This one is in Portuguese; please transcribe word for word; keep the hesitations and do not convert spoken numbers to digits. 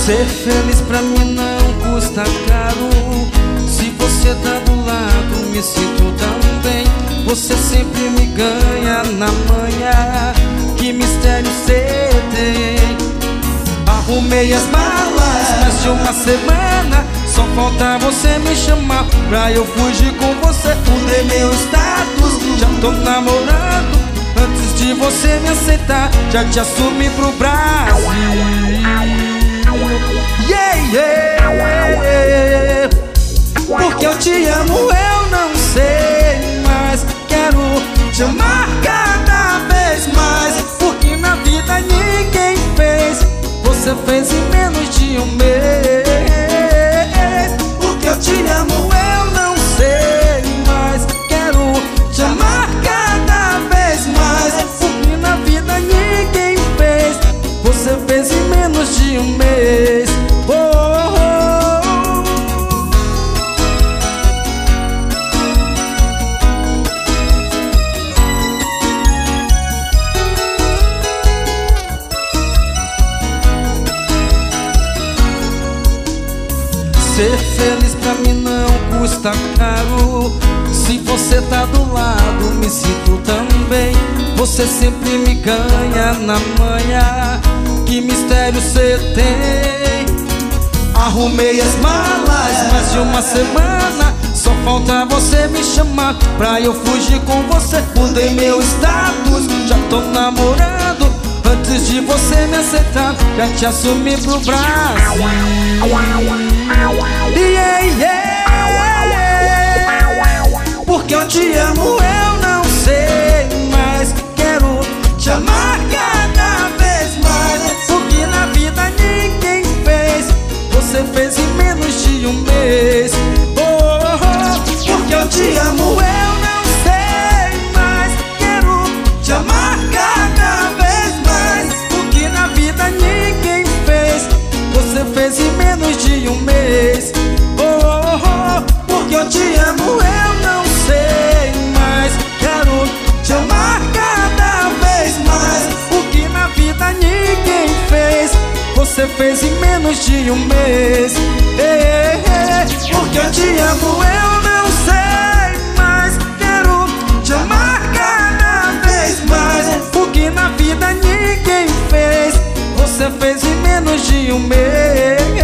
Ser feliz pra mim não custa caro. Se você tá do lado, me sinto tão bem. Você sempre me ganha na manhã. Que mistério cê tem. Arrumei as malas, mais de uma semana. Só falta você me chamar pra eu fugir com você. Mudei meu status, já tô namorando. Antes de você me aceitar, já te assumi pro Brasil. Yeah, yeah, yeah. Porque eu te amo, eu não sei mais. Quero te amar cada vez mais. Porque na vida ninguém fez. Você fez em menos de um mês. Porque eu te amo, eu não sei mais. Quero te amar cada vez mais. Porque na vida ninguém fez. Você fez em menos de um mês. Oh, oh, oh. Ser feliz pra mim não custa caro. Se você tá do lado, me sinto tão bem. Você sempre me ganha na manhã. Que mistério cê tem. Arrumei as malas, mais de uma semana. Só falta você me chamar pra eu fugir com você. Mudei meu status, já tô namorando. Antes de você me aceitar, já te assumi pro Brasil. Yeah, yeah. Porque eu te amo, eu não sei mais. Quero te amar cada vez mais. Porque na vida ninguém fez. Você fez em menos de um mês. Oh, oh, oh. Porque eu te amo, eu não sei mais. Quero te amar cada vez mais. Porque na vida ninguém fez. Você fez em menos de um mês. Oh, oh, oh. Porque eu te amo, eu não sei mais. Quero te amar cada vez mais. Porque na vida ninguém fez. Você fez em menos de um mês. Ei, ei, porque eu te amo, eu não sei mais. Quero te amar cada vez mais. Porque na vida ninguém fez. Você fez em menos de um mês.